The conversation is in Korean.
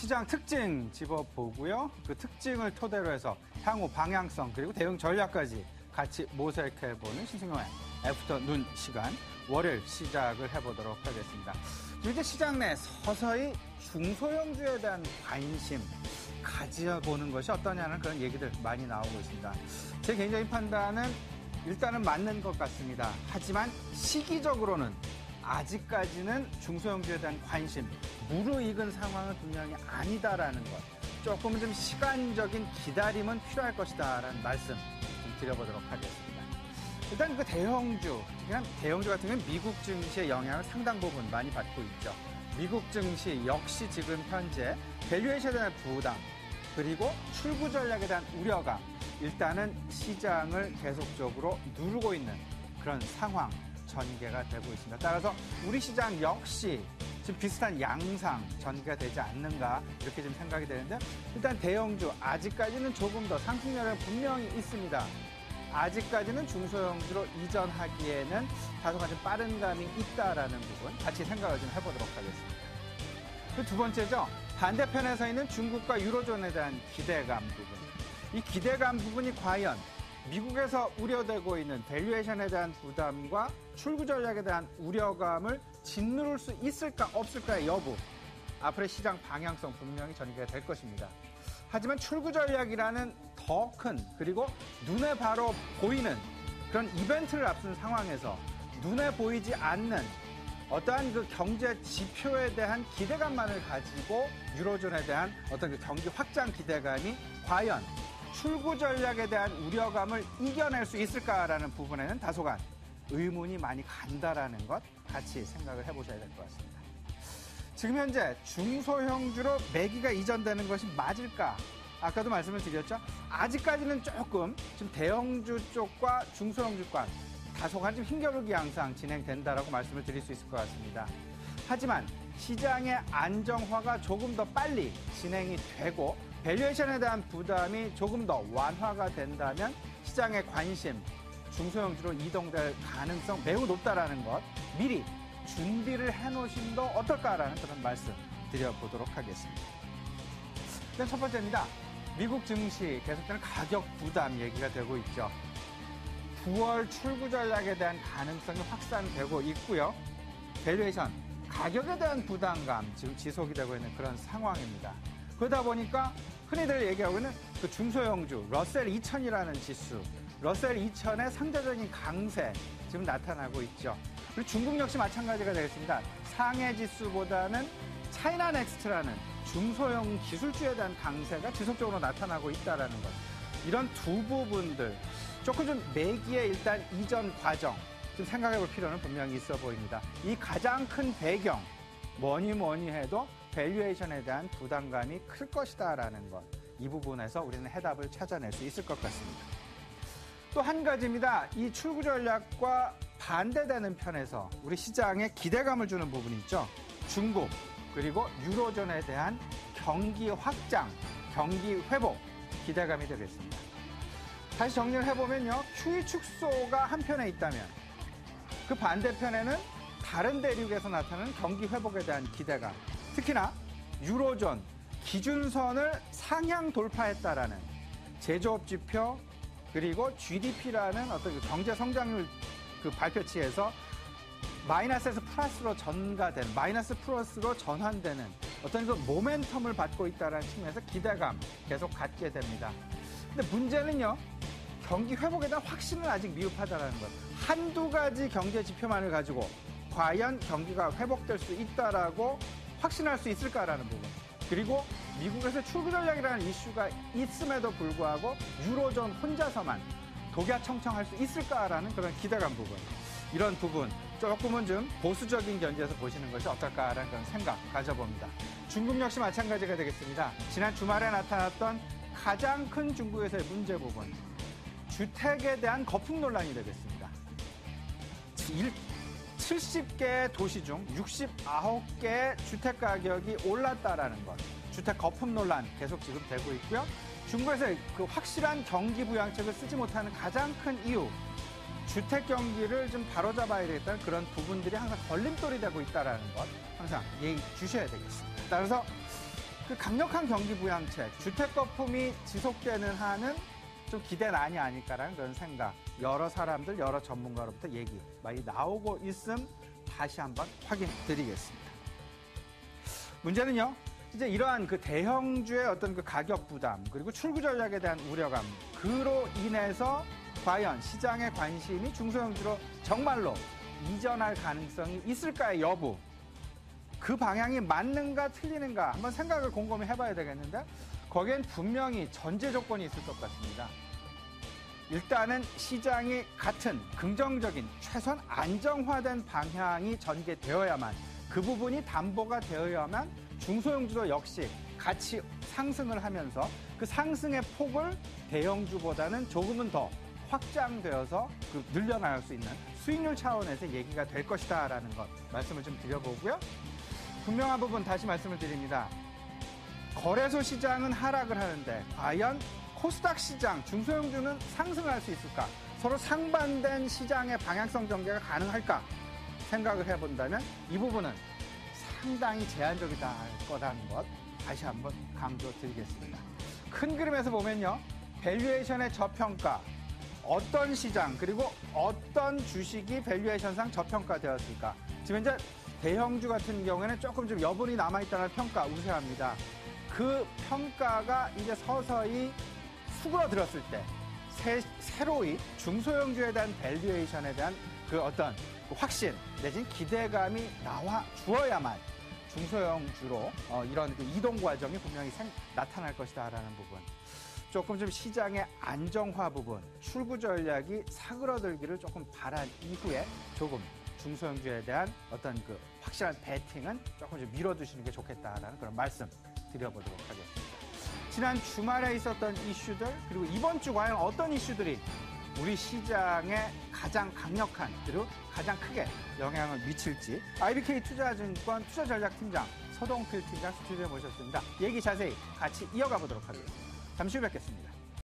시장 특징 짚어보고요. 그 특징을 토대로 해서 향후 방향성 그리고 대응 전략까지 같이 모색해보는 신승용의 애프터눈 시간 월요일 시작을 해보도록 하겠습니다. 이제 시장 내 서서히 중소형주에 대한 관심 가져보는 것이 어떠냐는 그런 얘기들 많이 나오고 있습니다. 제 개인적인 판단은 일단은 맞는 것 같습니다. 하지만 시기적으로는 아직까지는 중소형주에 대한 관심, 무르익은 상황은 분명히 아니다라는 것. 조금은 좀 시간적인 기다림은 필요할 것이다라는 말씀 좀 드려보도록 하겠습니다. 일단 그 대형주, 특히 대형주 같은 경우는 미국 증시의 영향을 상당 부분 많이 받고 있죠. 미국 증시 역시 지금 현재 밸류에이션에 대한 부담, 그리고 출구 전략에 대한 우려감, 일단은 시장을 계속적으로 누르고 있는 그런 상황 전개가 되고 있습니다. 따라서 우리 시장 역시 지금 비슷한 양상 전개가 되지 않는가 이렇게 좀 생각이 되는데, 일단 대형주 아직까지는 조금 더 상승률은 분명히 있습니다. 아직까지는 중소형주로 이전하기에는 다소간 좀 빠른 감이 있다라는 부분 같이 생각을 좀 해보도록 하겠습니다. 그 두 번째죠. 반대편에 서 있는 중국과 유로존에 대한 기대감 부분. 이 기대감 부분이 과연 미국에서 우려되고 있는 밸류에이션에 대한 부담과 출구 전략에 대한 우려감을 짓누를 수 있을까 없을까의 여부, 앞으로의 시장 방향성 분명히 전개가 될 것입니다. 하지만 출구 전략이라는 더 큰, 그리고 눈에 바로 보이는 그런 이벤트를 앞둔 상황에서 눈에 보이지 않는 어떠한 그 경제 지표에 대한 기대감만을 가지고 유로존에 대한 어떤 그 경기 확장 기대감이 과연 출구 전략에 대한 우려감을 이겨낼 수 있을까라는 부분에는 다소간 의문이 많이 간다라는 것 같이 생각을 해보셔야 될 것 같습니다. 지금 현재 중소형주로 매기가 이전되는 것이 맞을까? 아까도 말씀을 드렸죠. 아직까지는 조금 지금 대형주 쪽과 중소형주 간 다소간 좀 힘겨루기 양상 진행된다라고 말씀을 드릴 수 있을 것 같습니다. 하지만 시장의 안정화가 조금 더 빨리 진행이 되고 밸류에이션에 대한 부담이 조금 더 완화가 된다면 시장의 관심, 중소형주로 이동될 가능성 매우 높다라는 것 미리 준비를 해놓으심도 어떨까라는 그런 말씀 드려보도록 하겠습니다. 일단 첫 번째입니다. 미국 증시 계속되는 가격 부담 얘기가 되고 있죠. 9월 출구 전략에 대한 가능성이 확산되고 있고요. 밸류에이션, 가격에 대한 부담감 지금 지속이 되고 있는 그런 상황입니다. 그러다 보니까 흔히들 얘기하고 있는 그 중소형주 러셀 2000이라는 지수, 러셀 2000의 상대적인 강세 지금 나타나고 있죠. 그리고 중국 역시 마찬가지가 되겠습니다. 상해 지수보다는 차이나 넥스트라는 중소형 기술주에 대한 강세가 지속적으로 나타나고 있다는 것. 이런 두 부분들 조금 좀 매기의 일단 이전 과정 좀 생각해 볼 필요는 분명히 있어 보입니다. 이 가장 큰 배경 뭐니 해도 밸류에이션에 대한 부담감이 클 것이다라는 것. 이 부분에서 우리는 해답을 찾아낼 수 있을 것 같습니다. 또 한 가지입니다. 이 출구 전략과 반대되는 편에서 우리 시장에 기대감을 주는 부분이 있죠. 중국 그리고 유로존에 대한 경기 확장, 경기 회복 기대감이 되겠습니다. 다시 정리를 해보면요. QE 축소가 한편에 있다면 그 반대편에는 다른 대륙에서 나타나는 경기 회복에 대한 기대감, 특히나 유로존 기준선을 상향 돌파했다라는 제조업 지표 그리고 GDP라는 어떤 그 경제 성장률 그 발표치에서 마이너스에서 플러스로 전가된, 마이너스 플러스로 전환되는 어떤 그 모멘텀을 받고 있다는 측면에서 기대감 계속 갖게 됩니다. 근데 문제는요, 경기 회복에 대한 확신은 아직 미흡하다는 것. 한두 가지 경제 지표만을 가지고 과연 경기가 회복될 수 있다라고 확신할 수 있을까라는 부분. 그리고 미국에서 출구 전략이라는 이슈가 있음에도 불구하고 유로존 혼자서만 독야청청할 수 있을까라는 그런 기대감 부분. 이런 부분 조금은 좀 보수적인 견지에서 보시는 것이 어떨까라는 그런 생각 가져봅니다. 중국 역시 마찬가지가 되겠습니다. 지난 주말에 나타났던 가장 큰 중국에서의 문제 부분. 주택에 대한 거품 논란이 되겠습니다. 70개 도시 중 69개의 주택 가격이 올랐다라는 것. 주택 거품 논란 계속 지금 되고 있고요. 중국에서 그 확실한 경기 부양책을 쓰지 못하는 가장 큰 이유. 주택 경기를 좀 바로잡아야 되겠다는 그런 부분들이 항상 걸림돌이 되고 있다는 것. 항상 예의 주셔야 되겠습니다. 따라서 그 강력한 경기 부양책, 주택 거품이 지속되는 한은 좀 기대난이 아닐까라는 그런 생각. 여러 사람들, 여러 전문가로부터 얘기 많이 나오고 있음 다시 한번 확인드리겠습니다. 문제는요, 이제 이러한 그 대형주의 어떤 그 가격 부담 그리고 출구 전략에 대한 우려감, 그로 인해서 과연 시장의 관심이 중소형주로 정말로 이전할 가능성이 있을까의 여부, 그 방향이 맞는가 틀리는가 한번 생각을 곰곰이 해봐야 되겠는데, 거기엔 분명히 전제 조건이 있을 것 같습니다. 일단은 시장이 같은 긍정적인 최소한 안정화된 방향이 전개되어야만, 그 부분이 담보가 되어야만 중소형주도 역시 같이 상승을 하면서 그 상승의 폭을 대형주보다는 조금은 더 확장되어서 그 늘려나갈 수 있는 수익률 차원에서 얘기가 될 것이다라는 것 말씀을 좀 드려보고요. 분명한 부분 다시 말씀을 드립니다. 거래소 시장은 하락을 하는데 과연 코스닥 시장, 중소형주는 상승을 할 수 있을까? 서로 상반된 시장의 방향성 전개가 가능할까? 생각을 해본다면 이 부분은 상당히 제한적이다 할 거라는 것 다시 한번 강조드리겠습니다. 큰 그림에서 보면요, 밸류에이션의 저평가, 어떤 시장 그리고 어떤 주식이 밸류에이션상 저평가되었을까? 지금 현재 대형주 같은 경우에는 조금 좀 여분이 남아있다는 평가 우세합니다. 그 평가가 이제 서서히 수그러들었을 때 새로이 중소형주에 대한 밸류에이션에 대한 그 어떤 확신 내지는 기대감이 나와 주어야만 중소형주로 이런 그 이동 과정이 분명히 나타날 것이다라는 부분. 조금 좀 시장의 안정화 부분, 출구 전략이 사그러들기를 조금 바란 이후에 조금 중소형주에 대한 어떤 그 확실한 배팅은 조금 좀 밀어두시는 게 좋겠다라는 그런 말씀 드려보도록 하겠습니다. 지난 주말에 있었던 이슈들, 그리고 이번 주 과연 어떤 이슈들이 우리 시장에 가장 강력한 그리고 가장 크게 영향을 미칠지, IBK 투자증권 투자전략팀장 서동필 팀장 스튜디오에 모셨습니다. 얘기 자세히 같이 이어가 보도록 하겠습니다. 잠시 후 뵙겠습니다.